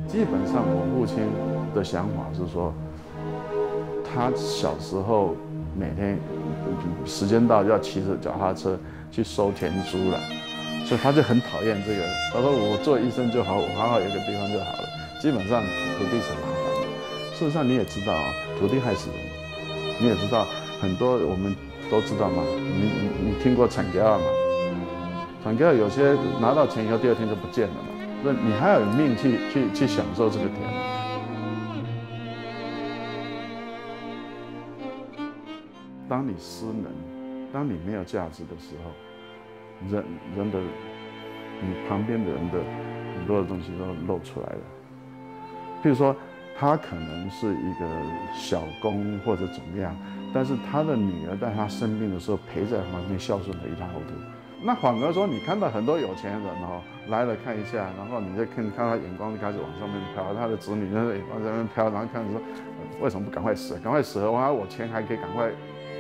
基本上我父亲的想法是说，他小时候每天时间到就要骑着脚踏车去收田租了，所以他就很讨厌这个。他说我做医生就好，我好好有个地方就好了。基本上土地是麻烦的。事实上你也知道啊，土地害死人。你也知道很多我们都知道嘛，你听过产假吗？产假有些拿到钱以后第二天就不见了嘛，那你还要有命去享受这个田。当你失能，当你没有价值的时候，人的你旁边的人的很多的东西都露出来了。譬如说，他可能是一个小工或者怎么样，但是他的女儿在他生病的时候陪在旁边，孝顺得一塌糊涂。那反而说，你看到很多有钱人哦来了看一下，然后你再看他眼光就开始往上面飘，他的子女那眼光在那边飘，然后看着说，为什么不赶快死？赶快死了，我钱还可以赶快。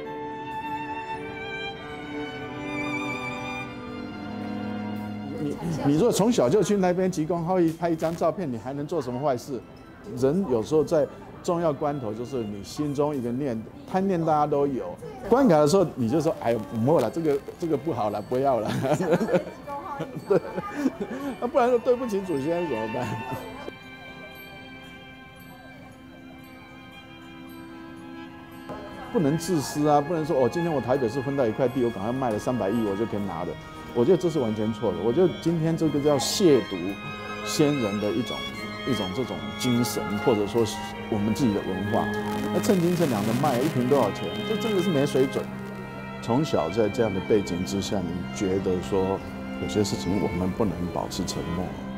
你如果从小就去那边急公好义拍一张照片，你还能做什么坏事？人有时候在重要关头，就是你心中一个念贪念，大家都有。关卡的时候，你就说：“哎呦，没了，这个不好了，不要了。”对，那不然说对不起祖先怎么办？不能自私啊，不能说哦，今天我台北市分到一块地，我赶快卖了300亿，我就可以拿的。我觉得这是完全错的。我觉得今天这个叫亵渎先人的一种这种精神，或者说我们自己的文化。那称斤称两的卖，一瓶多少钱？这真的是没水准。从小在这样的背景之下，你觉得说有些事情我们不能保持沉默。